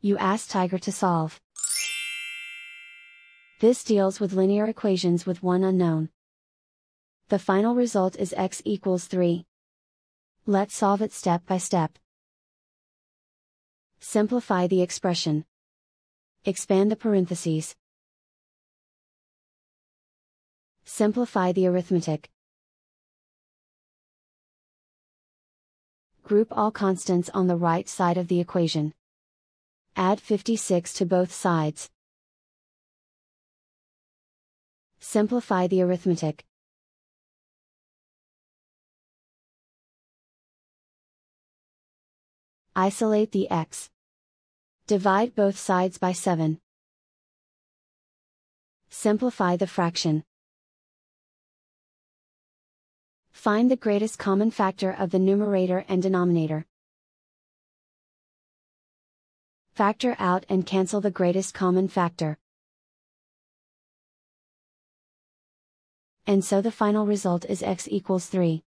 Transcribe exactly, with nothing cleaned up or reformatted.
You ask Tiger to solve. This deals with linear equations with one unknown. The final result is x equals three. Let's solve it step by step. Simplify the expression. Expand the parentheses. Simplify the arithmetic. Group all constants on the right side of the equation. Add fifty-six to both sides. Simplify the arithmetic. Isolate the x. Divide both sides by seven. Simplify the fraction. Find the greatest common factor of the numerator and denominator. Factor out and cancel the greatest common factor. And so the final result is x equals three.